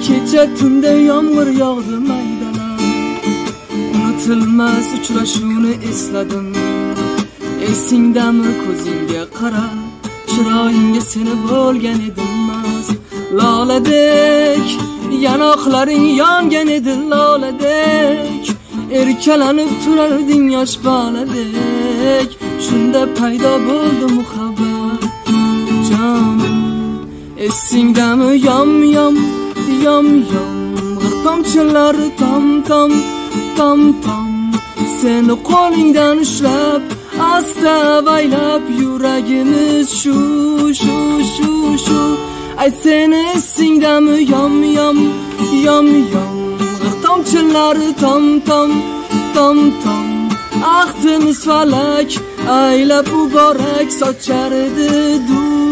Kecha tunda yomg'ir yog'di maydalab, unutilmas uchrashuvni esladim. Esingdami ko'zingga qarab, chiroyingga seni bo'lgan edim mast. Loladek yanoqlaring yongan edi loladek, erkalanib turarding yosh boladek. Shunda paydo bo'ldi muhabbat jonim. Esingdami yom yom yom yom, g'ir tomchilari tom tom tom tom. Seni qo'lingdan ushlab asta avaylab, yuragimiz shu shu shu shu. Ayt seni esingdami yom yom yom yom, g'ir tomchilari tom tom tom tom. Ahdimiz falak aylab muborak sochar edi dur.